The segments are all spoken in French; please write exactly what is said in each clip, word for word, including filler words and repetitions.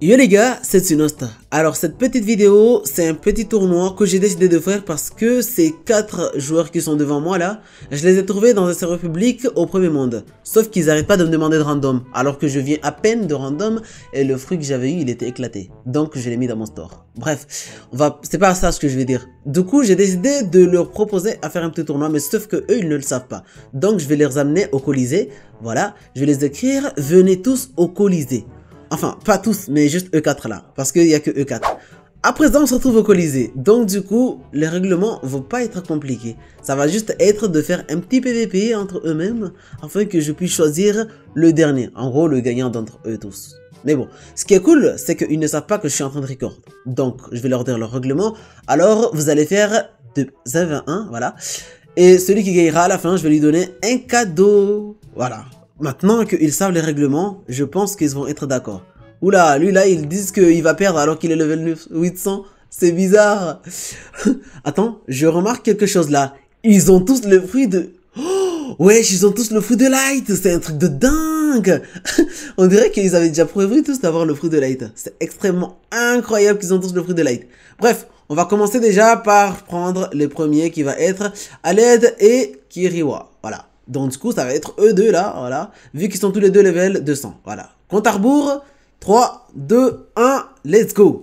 Yo les gars, c'est Tsunost. Alors cette petite vidéo, c'est un petit tournoi que j'ai décidé de faire parce que ces quatre joueurs qui sont devant moi là, je les ai trouvés dans un serveur public au premier monde. Sauf qu'ils n'arrêtent pas de me demander de random, alors que je viens à peine de random et le fruit que j'avais eu, il était éclaté. Donc je l'ai mis dans mon store. Bref, on va, c'est pas ça ce que je vais dire. Du coup, j'ai décidé de leur proposer à faire un petit tournoi, mais sauf que eux, ils ne le savent pas. Donc je vais les amener au Colisée. Voilà, je vais les écrire, venez tous au Colisée. Enfin, pas tous, mais juste eux quatre là, parce qu'il n'y a que eux quatre. À présent, on se retrouve au Colisée, donc du coup, les règlements vont pas être compliqués. Ça va juste être de faire un petit P V P entre eux-mêmes, afin que je puisse choisir le dernier, en gros le gagnant d'entre eux tous. Mais bon, ce qui est cool, c'est qu'ils ne savent pas que je suis en train de record. Donc, je vais leur dire leur règlement. Alors, vous allez faire de zéro à un, voilà. Et celui qui gagnera à la fin, je vais lui donner un cadeau. Voilà. Maintenant qu'ils savent les règlements, je pense qu'ils vont être d'accord. Oula, lui là, ils disent qu'il va perdre alors qu'il est level huit cents. C'est bizarre. Attends, je remarque quelque chose là. Ils ont tous le fruit de... Oh, wesh, ils ont tous le fruit de light. C'est un truc de dingue. On dirait qu'ils avaient déjà prévu tous d'avoir le fruit de light. C'est extrêmement incroyable qu'ils ont tous le fruit de light. Bref, on va commencer déjà par prendre le premier qui va être Aled et Kiriwa. Voilà. Donc du coup, ça va être eux deux là, voilà. Vu qu'ils sont tous les deux level deux cents, voilà. Compte à rebours, trois, deux, un, let's go.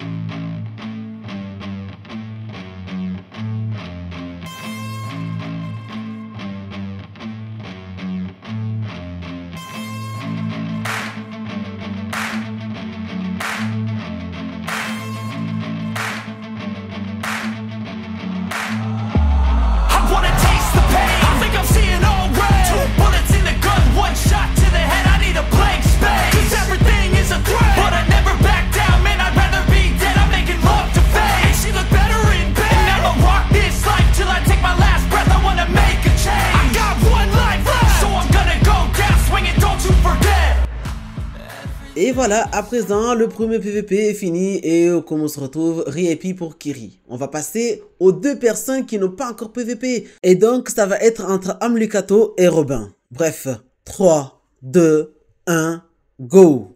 Et voilà, à présent, le premier P V P est fini et comme on se retrouve, R I P pour Kiri. On va passer aux deux personnes qui n'ont pas encore P V P. Et donc, ça va être entre Amlucato et Robin. Bref, trois, deux, un, go!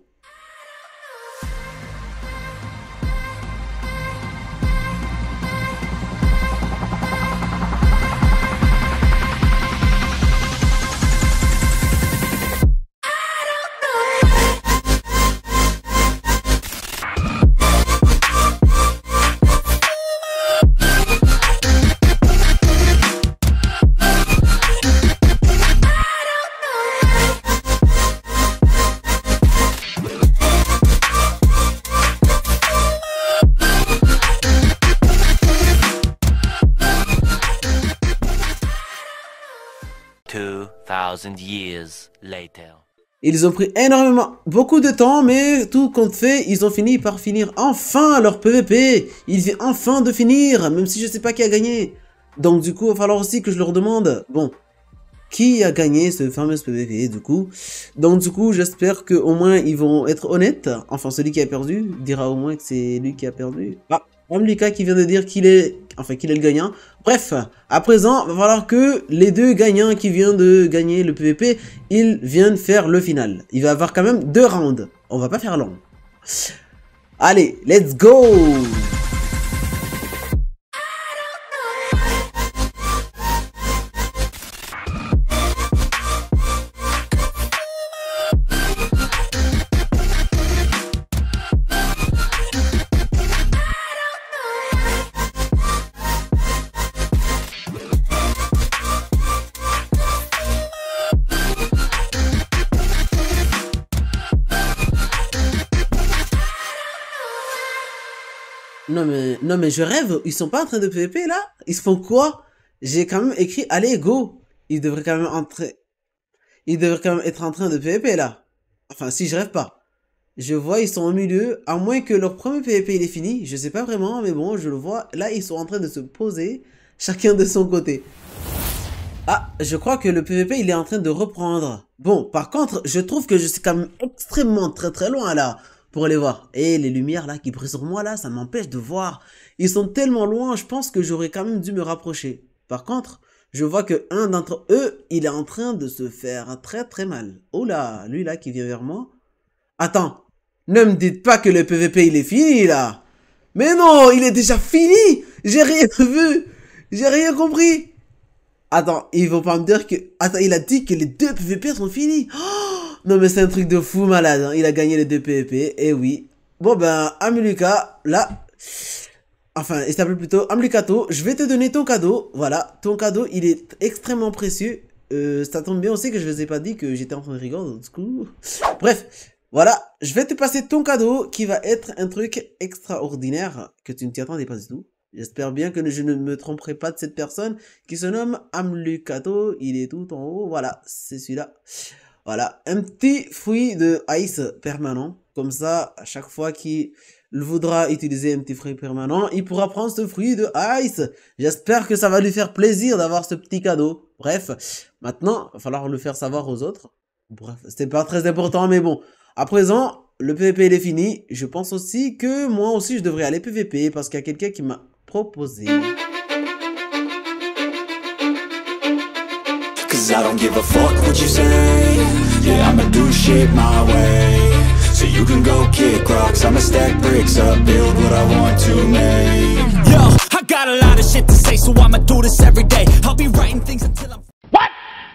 two thousand years later. Ils ont pris énormément, beaucoup de temps, mais tout compte fait, ils ont fini par finir enfin leur P V P. Il vient enfin de finir, même si je sais pas qui a gagné. Donc du coup, il va falloir aussi que je leur demande, bon, qui a gagné ce fameux P V P du coup. Donc du coup, j'espère qu'au moins ils vont être honnêtes. Enfin, celui qui a perdu dira au moins que c'est lui qui a perdu. Ah, même Lucas qui vient de dire qu'il est, enfin qu'il est le gagnant. Bref, à présent, il va falloir que les deux gagnants qui viennent de gagner le P V P, ils viennent faire le final. Il va y avoir quand même deux rounds. On va pas faire long. Allez, let's go! Non mais, non mais je rêve, ils sont pas en train de P V P là? Ils se font quoi? J'ai quand même écrit, allez go! Ils devraient quand même entrer... Ils devraient quand même être en train de P V P là. Enfin si je rêve pas. Je vois ils sont au milieu, à moins que leur premier P V P il est fini, je sais pas vraiment, mais bon je le vois. Là ils sont en train de se poser, chacun de son côté. Ah, je crois que le P V P il est en train de reprendre. Bon, par contre, je trouve que je suis quand même extrêmement très très loin là. Pour aller voir. Et les lumières là qui brillent sur moi là, ça m'empêche de voir. Ils sont tellement loin, je pense que j'aurais quand même dû me rapprocher. Par contre, je vois que un d'entre eux, il est en train de se faire très très mal. Oh là, lui là qui vient vers moi. Attends, Ne me dites pas que le P V P il est fini là. Mais non, il est déjà fini. J'ai rien vu. J'ai rien compris. Attends, il faut pas me dire que... Attends, il a dit que les deux P V P sont finis. Oh non mais c'est un truc de fou malade. Hein. Il a gagné les deux P V P. Et oui. Bon ben, Ameluka, là... Enfin, il s'appelle plutôt Amlucato. Je vais te donner ton cadeau. Voilà, ton cadeau, il est extrêmement précieux. Euh, ça tombe bien aussi que je vous ai pas dit que j'étais en train de rigoler. Du coup... Bref, voilà. Je vais te passer ton cadeau qui va être un truc extraordinaire que tu ne t'y attendais pas du tout. J'espère bien que je ne me tromperai pas de cette personne qui se nomme Amlucato. Il est tout en haut. Voilà, c'est celui-là. Voilà, un petit fruit de ice permanent. Comme ça, à chaque fois qu'il voudra utiliser un petit fruit permanent, il pourra prendre ce fruit de ice. J'espère que ça va lui faire plaisir d'avoir ce petit cadeau. Bref, maintenant, il va falloir le faire savoir aux autres. Bref, c'était pas très important, mais bon. À présent, le P V P il est fini. Je pense aussi que moi aussi je devrais aller P V P parce qu'il y a quelqu'un qui m'a proposé. Cause I don't give a fuck what you say. Yeah, I'ma do shit my way. So you can go kick rocks, I'ma stack bricks up, build what I want to make. Yo, I got a lot of shit to say, so I'ma do this every day. I'll be writing things until I'm... What?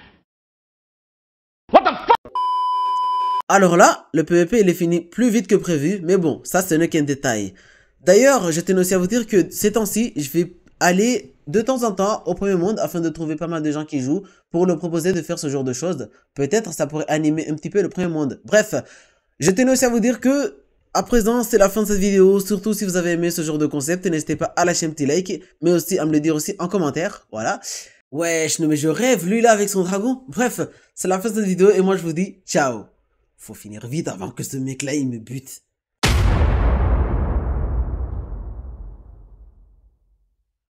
What the fuck? Alors là, le P V P il est fini plus vite que prévu, mais bon, ça ce n'est qu'un détail. D'ailleurs, je tenais aussi à vous dire que ces temps-ci, je vais aller de temps en temps au premier monde afin de trouver pas mal de gens qui jouent pour leur proposer de faire ce genre de choses. Peut-être ça pourrait animer un petit peu le premier monde. Bref, je tenais aussi à vous dire que à présent c'est la fin de cette vidéo. Surtout si vous avez aimé ce genre de concept, n'hésitez pas à lâcher un petit like, mais aussi à me le dire aussi en commentaire. Voilà. Wesh, non mais je rêve, lui là avec son dragon. Bref, c'est la fin de cette vidéo et moi je vous dis ciao. Faut finir vite avant que ce mec là il me bute.